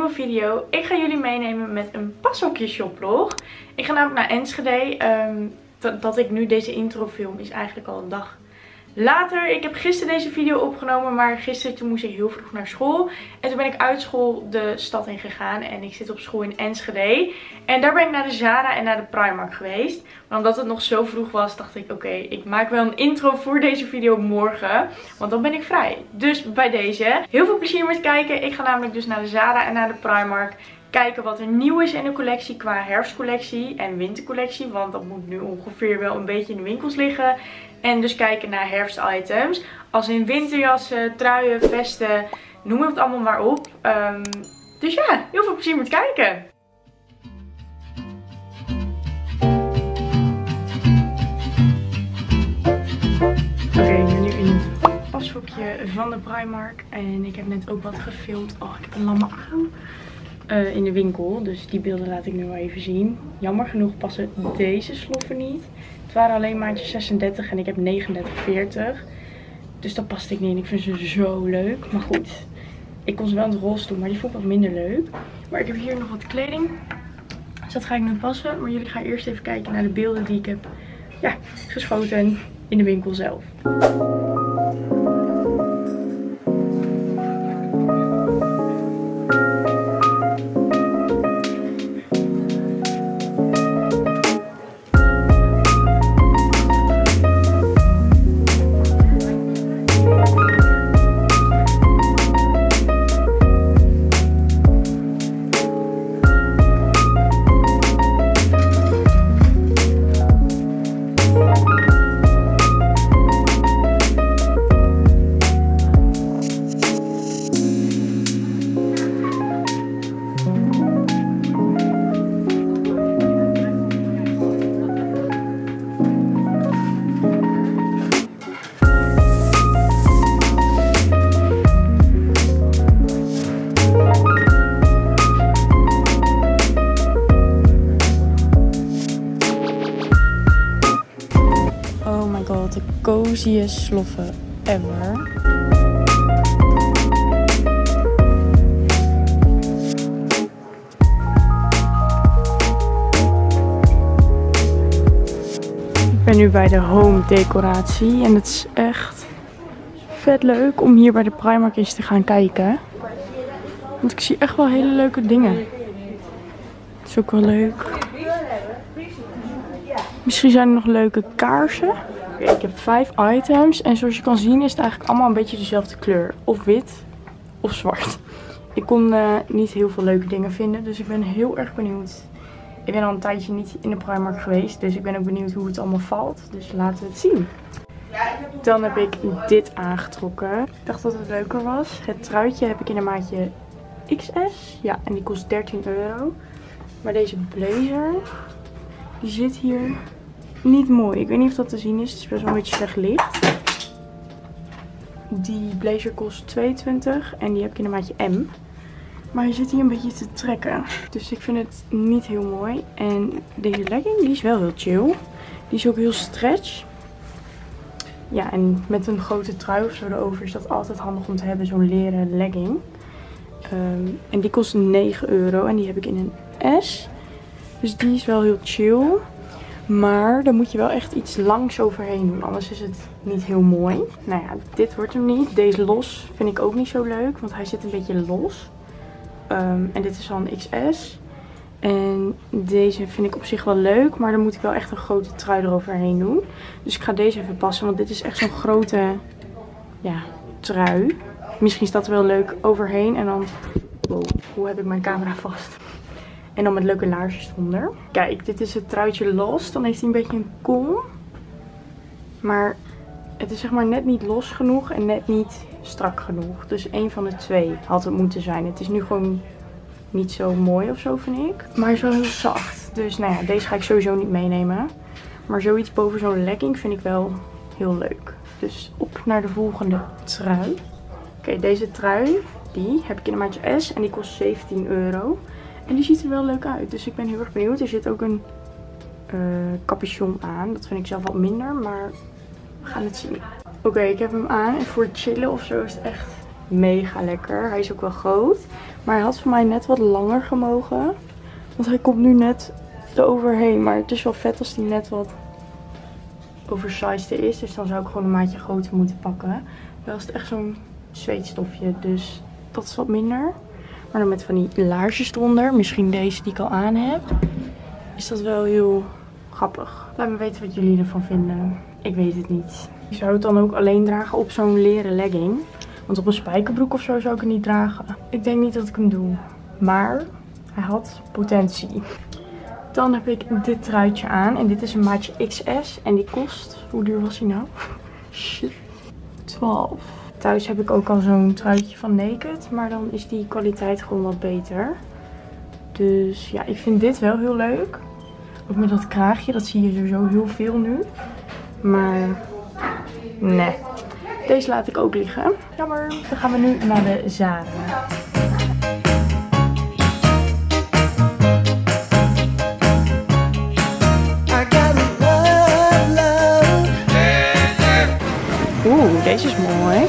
nieuwe video. Ik ga jullie meenemen met een pashokje shoplog. Ik ga namelijk naar Enschede. Dat ik nu deze intro film is eigenlijk al een dag later. Ik heb gisteren deze video opgenomen, maar gisteren toen moest ik heel vroeg naar school. En toen ben ik uit school de stad in gegaan en ik zit op school in Enschede. En daar ben ik naar de Zara en naar de Primark geweest. Maar omdat het nog zo vroeg was, dacht ik oké, ik maak wel een intro voor deze video morgen. Want dan ben ik vrij. Dus bij deze, heel veel plezier met kijken. Ik ga namelijk dus naar de Zara en naar de Primark. Kijken wat er nieuw is in de collectie qua herfstcollectie en wintercollectie. Want dat moet nu ongeveer wel een beetje in de winkels liggen. En dus kijken naar herfstitems. Als in winterjassen, truien, vesten, noem het allemaal maar op. Dus ja, heel veel plezier met kijken. Oké, ik ben nu in het pashokje van de Primark. En ik heb net ook wat gefilmd. Oh, ik heb een lamme arm. In de winkel. Dus die beelden laat ik nu wel even zien. Jammer genoeg passen deze sloffen niet. Het waren alleen maatje 36 en ik heb 39,40. Dus dat paste ik niet en ik vind ze zo leuk. Maar goed, ik kon ze wel in het roze doen, maar die vond ik wat minder leuk. Maar ik heb hier nog wat kleding. Dus dat ga ik nu passen. Maar jullie gaan eerst even kijken naar de beelden die ik heb geschoten in de winkel zelf. De coziest sloffen ever. Ik ben nu bij de home decoratie en het is echt vet leuk om hier bij de Primark eens te gaan kijken. Want ik zie echt wel hele leuke dingen. Het is ook wel leuk. Misschien zijn er nog leuke kaarsen. Ik heb 5 items en zoals je kan zien is het eigenlijk allemaal een beetje dezelfde kleur. Of wit of zwart. Ik kon niet heel veel leuke dingen vinden, dus ik ben heel erg benieuwd. Ik ben al een tijdje niet in de Primark geweest, dus ik ben ook benieuwd hoe het allemaal valt. Dus laten we het zien. Dan heb ik dit aangetrokken. Ik dacht dat het leuker was. Het truitje heb ik in een maatje XS. Ja, en die kost 13 euro. Maar deze blazer, die zit hier niet mooi. Ik weet niet of dat te zien is. Het is best wel een beetje slecht licht. Die blazer kost 22 en die heb ik in een maatje M. Maar hij zit hier een beetje te trekken. Dus ik vind het niet heel mooi. En deze legging, die is wel heel chill. Die is ook heel stretch. Ja, en met een grote trui of zo erover is dat altijd handig om te hebben. Zo'n leren legging. En die kost 9 euro en die heb ik in een S. Dus die is wel heel chill. Maar daar moet je wel echt iets langs overheen doen. Anders is het niet heel mooi. Nou ja, dit wordt hem niet. Deze los vind ik ook niet zo leuk. Want hij zit een beetje los. En dit is al een XS. En deze vind ik op zich wel leuk. Maar dan moet ik wel echt een grote trui eroverheen doen. Dus ik ga deze even passen. Want dit is echt zo'n grote trui. Misschien staat er wel leuk overheen. En dan... Wow, hoe heb ik mijn camera vast? En dan met leuke laarsjes eronder. Kijk, dit is het truitje los. Dan heeft hij een beetje een kom. Maar het is zeg maar net niet los genoeg en net niet strak genoeg. Dus één van de twee had het moeten zijn. Het is nu gewoon niet zo mooi of zo, vind ik. Maar hij is wel heel zacht. Dus nou ja, deze ga ik sowieso niet meenemen. Maar zoiets boven zo'n legging vind ik wel heel leuk. Dus op naar de volgende trui. Oké, deze trui, die heb ik in een maatje S en die kost 17 euro. En die ziet er wel leuk uit. Dus ik ben heel erg benieuwd. Er zit ook een capuchon aan. Dat vind ik zelf wat minder. Maar we gaan het zien. Oké, ik heb hem aan. En voor chillen of zo is het echt mega lekker. Hij is ook wel groot. Maar hij had voor mij net wat langer gemogen. Want hij komt nu net eroverheen. Maar het is wel vet als die net wat oversized is. Dus dan zou ik gewoon een maatje groter moeten pakken. Wel is het echt zo'n zweetstofje. Dus dat is wat minder. Maar dan met van die laarsjes eronder. Misschien deze die ik al aan heb. Is dat wel heel grappig. Laat me weten wat jullie ervan vinden. Ik weet het niet. Ik zou het dan ook alleen dragen op zo'n leren legging. Want op een spijkerbroek of zo zou ik het niet dragen. Ik denk niet dat ik hem doe. Maar hij had potentie. Dan heb ik dit truitje aan. En dit is een maatje XS. En die kost... Hoe duur was hij nou? Shit. 12. Thuis heb ik ook al zo'n truitje van Naked. Maar dan is die kwaliteit gewoon wat beter. Dus ja, ik vind dit wel heel leuk. Ook met dat kraagje. Dat zie je sowieso heel veel nu. Maar nee. Deze laat ik ook liggen. Jammer. Dan gaan we nu naar de Zara. Oeh, deze is mooi.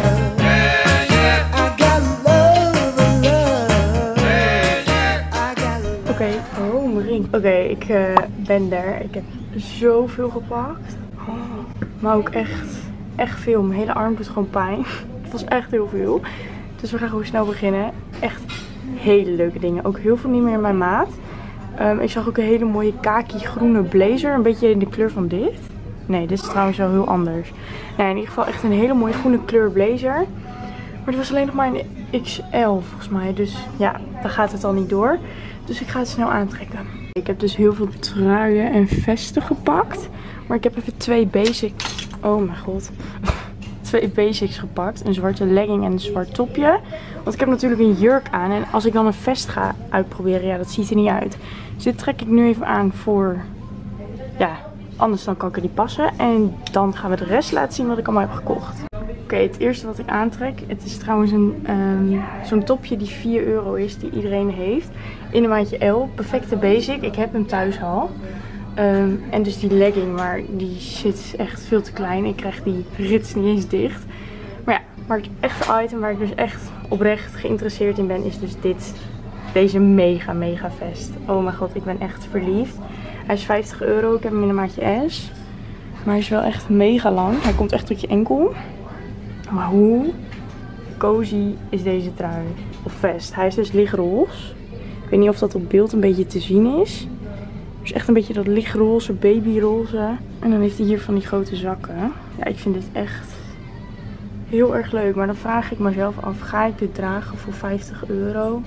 Oké, oh mijn ring. Oké, ik ben er. Ik heb zoveel gepakt. Oh, maar ook echt veel. Mijn hele arm doet gewoon pijn. Het was echt heel veel. Dus we gaan gewoon snel beginnen. Echt hele leuke dingen. Ook heel veel niet meer in mijn maat. Ik zag ook een hele mooie kaki groene blazer. Een beetje in de kleur van dit. Nee, dit is trouwens wel heel anders. Nou, in ieder geval echt een hele mooie groene kleur blazer. Maar het was alleen nog maar een XL volgens mij. Dus ja, daar gaat het al niet door. Dus ik ga het snel aantrekken. Ik heb dus heel veel truien en vesten gepakt. Maar ik heb even 2 basics. Oh mijn god. 2 basics gepakt. Een zwarte legging en een zwart topje. Want ik heb natuurlijk een jurk aan. En als ik dan een vest ga uitproberen, ja, dat ziet er niet uit. Dus dit trek ik nu even aan voor... Ja, anders dan kan ik er niet passen. En dan gaan we de rest laten zien wat ik allemaal heb gekocht. Oké, het eerste wat ik aantrek. Het is trouwens zo'n topje die 4 euro is. Die iedereen heeft. In een maatje L. Perfecte basic. Ik heb hem thuis al. En dus die legging, maar die zit echt veel te klein. Ik krijg die rits niet eens dicht. Maar ja, maar het echte item waar ik dus echt oprecht geïnteresseerd in ben, is dus deze mega vest. Oh mijn god, ik ben echt verliefd. Hij is 50 euro. Ik heb hem in een maatje S. Maar hij is wel echt mega lang. Hij komt echt tot je enkel. Maar hoe cozy is deze trui? Of vest. Hij is dus lichtroze. Ik weet niet of dat op beeld een beetje te zien is. Dus echt een beetje dat lichtroze, babyroze. En dan heeft hij hier van die grote zakken. Ja, ik vind dit echt heel erg leuk. Maar dan vraag ik mezelf af, ga ik dit dragen voor 50 euro?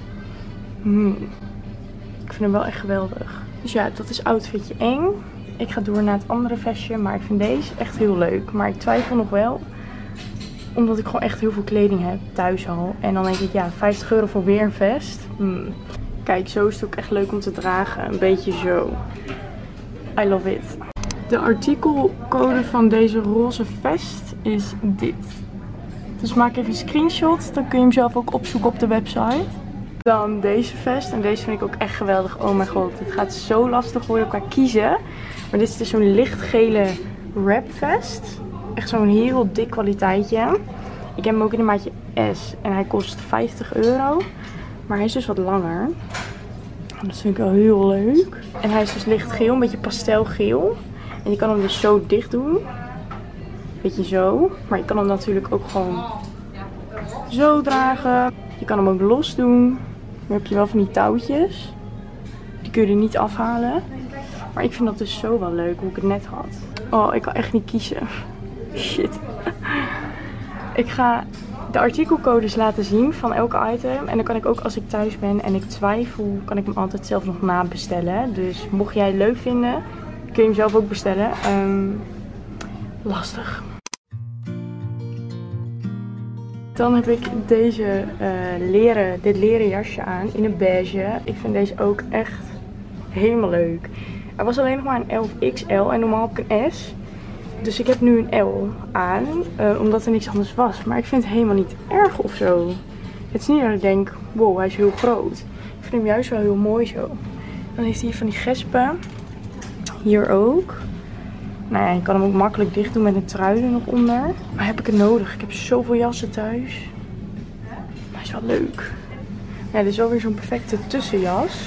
Ik vind hem wel echt geweldig. Dus ja, dat is outfitje 1. Ik ga door naar het andere vestje. Maar ik vind deze echt heel leuk. Maar ik twijfel nog wel. Omdat ik gewoon echt heel veel kleding heb thuis al. En dan denk ik, ja, 50 euro voor weer een vest. Kijk, zo is het ook echt leuk om te dragen. Een beetje zo. I love it. De artikelcode van deze roze vest is dit. Dus maak even een screenshot. Dan kun je hem zelf ook opzoeken op de website. Dan deze vest. En deze vind ik ook echt geweldig. Oh mijn god. Het gaat zo lastig worden qua kiezen. Maar dit is dus zo'n lichtgele wrapvest. Echt zo'n heel dik kwaliteitje. Ik heb hem ook in een maatje S. En hij kost 50 euro. Maar hij is dus wat langer. Dat vind ik wel heel leuk. En hij is dus lichtgeel. Een beetje pastelgeel. En je kan hem dus zo dicht doen. Beetje zo. Maar je kan hem natuurlijk ook gewoon zo dragen. Je kan hem ook los doen. Dan heb je wel van die touwtjes. Die kun je er niet afhalen. Maar ik vind dat dus zo wel leuk hoe ik het net had. Oh, ik kan echt niet kiezen. Shit. Ik ga de artikelcodes laten zien van elke item. En dan kan ik ook als ik thuis ben en ik twijfel, kan ik hem altijd zelf nog nabestellen. Dus mocht jij het leuk vinden, kun je hem zelf ook bestellen. Lastig. Dan heb ik deze dit leren jasje aan in een beige. Ik vind deze ook echt helemaal leuk. Er was alleen nog maar een L of XL en normaal heb ik een S. Dus ik heb nu een L aan, omdat er niks anders was. Maar ik vind het helemaal niet erg of zo. Het is niet dat ik denk, wow, hij is heel groot. Ik vind hem juist wel heel mooi zo. Dan heeft hij hier van die gespen. Hier ook. Nou ja, je kan hem ook makkelijk dicht doen met een trui er nog onder. Maar heb ik het nodig? Ik heb zoveel jassen thuis. Hij is wel leuk. Ja, dit is wel weer zo'n perfecte tussenjas.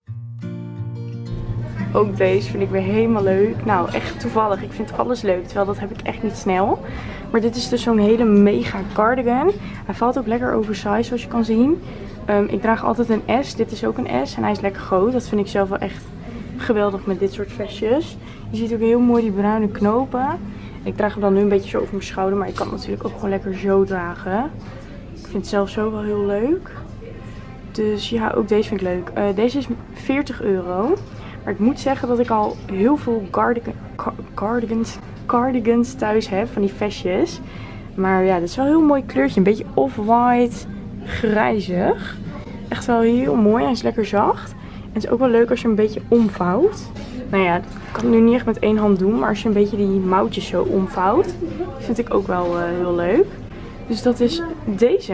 Ook deze vind ik weer helemaal leuk. Nou, echt toevallig. Ik vind alles leuk. Terwijl dat heb ik echt niet snel. Maar dit is dus zo'n hele mega cardigan. Hij valt ook lekker oversized zoals je kan zien. Ik draag altijd een S. Dit is ook een S. En hij is lekker groot. Dat vind ik zelf wel echt geweldig met dit soort vestjes. Je ziet ook heel mooi die bruine knopen. Ik draag hem dan nu een beetje zo over mijn schouder. Maar ik kan het natuurlijk ook gewoon lekker zo dragen. Ik vind het zelf zo wel heel leuk. Dus ja, ook deze vind ik leuk. Deze is 40 euro. Maar ik moet zeggen dat ik al heel veel cardigans thuis heb. Van die vestjes. Maar ja, dit is wel een heel mooi kleurtje. Een beetje off-white, grijzig. Echt wel heel mooi. Hij is lekker zacht. En het is ook wel leuk als je een beetje omvouwt. Nou ja, dat kan ik nu niet echt met één hand doen. Maar als je een beetje die mouwtjes zo omvouwt. Vind ik ook wel heel leuk. Dus dat is deze.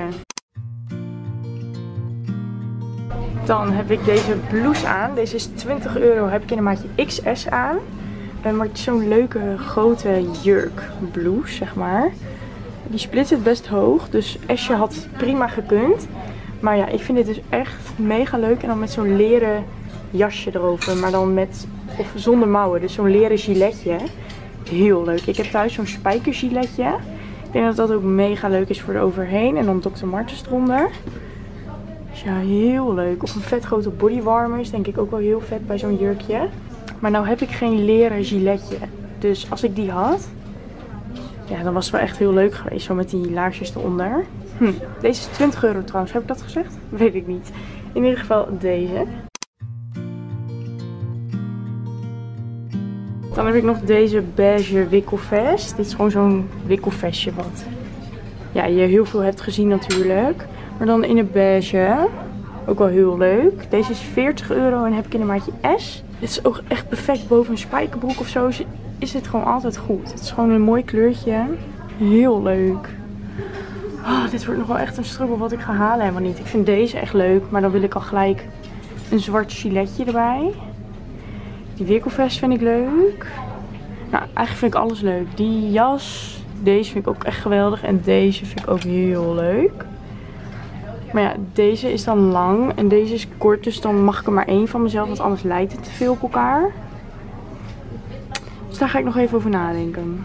Dan heb ik deze blouse aan. Deze is 20 euro. Heb ik in een maatje XS aan. Maar het is zo'n leuke grote jurk blouse, zeg maar. Die split zit best hoog. Dus S'je had prima gekund. Maar ja, ik vind dit dus echt mega leuk. En dan met zo'n leren jasje erover. Maar dan met, of zonder mouwen. Dus zo'n leren giletje. Heel leuk. Ik heb thuis zo'n spijkergiletje. Ik denk dat dat ook mega leuk is voor er overheen. En dan Dr. Martens eronder. Dus ja, heel leuk. Of een vet grote bodywarmer is denk ik ook wel heel vet bij zo'n jurkje. Maar nou heb ik geen leren giletje. Dus als ik die had, ja, dan was het wel echt heel leuk geweest. Zo met die laarsjes eronder. Deze is 20 euro trouwens. Heb ik dat gezegd? Weet ik niet. In ieder geval deze. Dan heb ik nog deze beige wikkelvest. Dit is gewoon zo'n wikkelvestje wat ja, je heel veel hebt gezien natuurlijk. Maar dan in een beige. Ook wel heel leuk. Deze is 40 euro en heb ik in een maatje S. Dit is ook echt perfect boven een spijkerbroek of zo. Is het gewoon altijd goed. Het is gewoon een mooi kleurtje. Heel leuk. Oh, dit wordt nog wel echt een struggle wat ik ga halen helemaal niet. Ik vind deze echt leuk. Maar dan wil ik al gelijk een zwart giletje erbij. Die wikkelvest vind ik leuk. Nou, eigenlijk vind ik alles leuk. Die jas. Deze vind ik ook echt geweldig. En deze vind ik ook heel leuk. Maar ja, deze is dan lang en deze is kort, dus dan mag ik er maar één van mezelf, want anders lijkt het te veel op elkaar. Dus daar ga ik nog even over nadenken.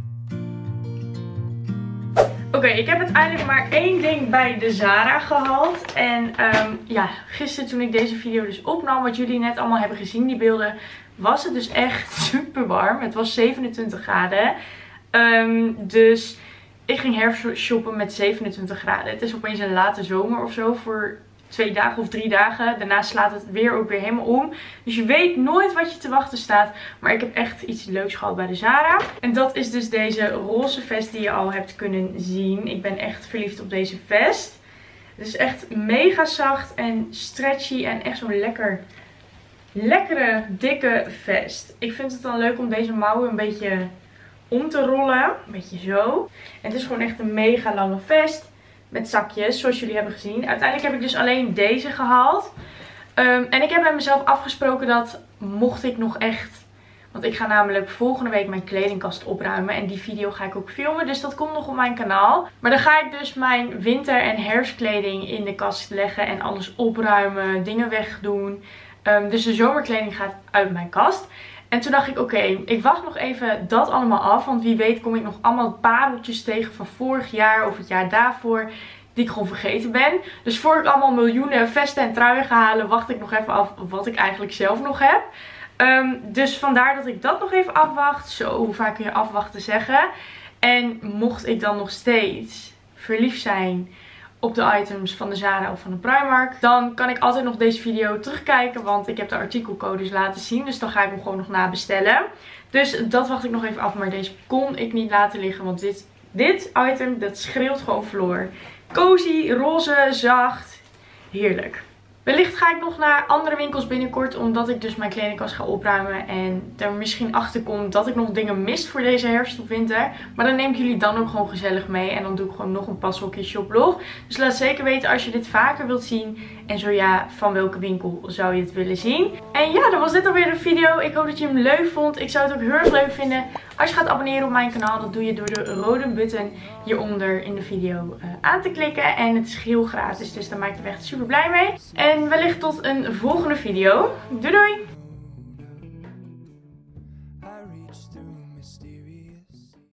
Oké, ik heb uiteindelijk maar één ding bij de Zara gehaald. En ja, gisteren toen ik deze video dus opnam, wat jullie net allemaal hebben gezien, die beelden, was het dus echt super warm. Het was 27 graden. Dus ik ging herfstshoppen met 27 graden. Het is opeens een late zomer of zo voor 2 dagen of 3 dagen. Daarna slaat het weer ook weer helemaal om. Dus je weet nooit wat je te wachten staat. Maar ik heb echt iets leuks gehad bij de Zara. En dat is dus deze roze vest die je al hebt kunnen zien. Ik ben echt verliefd op deze vest. Het is echt mega zacht en stretchy en echt zo'n lekkere dikke vest. Ik vind het dan leuk om deze mouwen een beetje om te rollen. Een beetje zo. En het is gewoon echt een mega lange vest. Met zakjes, zoals jullie hebben gezien. Uiteindelijk heb ik dus alleen deze gehaald. En ik heb met mezelf afgesproken dat mocht ik nog echt... Want ik ga namelijk volgende week mijn kledingkast opruimen. En die video ga ik ook filmen. Dus dat komt nog op mijn kanaal. Maar dan ga ik dus mijn winter- en herfstkleding in de kast leggen. En alles opruimen. Dingen wegdoen. Dus de zomerkleding gaat uit mijn kast. En toen dacht ik, oké, ik wacht nog even dat allemaal af. Want wie weet kom ik nog allemaal pareltjes tegen van vorig jaar of het jaar daarvoor. Die ik gewoon vergeten ben. Dus voor ik allemaal miljoenen vesten en truien ga halen, wacht ik nog even af wat ik eigenlijk zelf nog heb. Dus vandaar dat ik dat nog even afwacht. Zo, hoe vaak kun je afwachten zeggen. En mocht ik dan nog steeds verliefd zijn op de items van de Zara of van de Primark, dan kan ik altijd nog deze video terugkijken, want ik heb de artikelcodes laten zien. Dus dan ga ik hem gewoon nog nabestellen. Dus dat wacht ik nog even af, maar deze kon ik niet laten liggen, want dit item, dat schreeuwt gewoon Floor. Cozy, roze, zacht. Heerlijk. Ik Wellicht ga ik nog naar andere winkels binnenkort, omdat ik dus mijn kledingkast ga opruimen. En er misschien achter kom dat ik nog dingen mis voor deze herfst of winter. Maar dan neem ik jullie dan ook gewoon gezellig mee. En dan doe ik gewoon nog een pashokje shoplog. Dus laat zeker weten als je dit vaker wilt zien. En zo ja, van welke winkel zou je het willen zien. En ja, dat was dit alweer de video. Ik hoop dat je hem leuk vond. Ik zou het ook heel erg leuk vinden als je gaat abonneren op mijn kanaal. Dat doe je door de rode button hieronder in de video aan te klikken. En het is geheel gratis, dus daar maak ik me echt super blij mee. En wellicht tot een volgende video. Doei doei!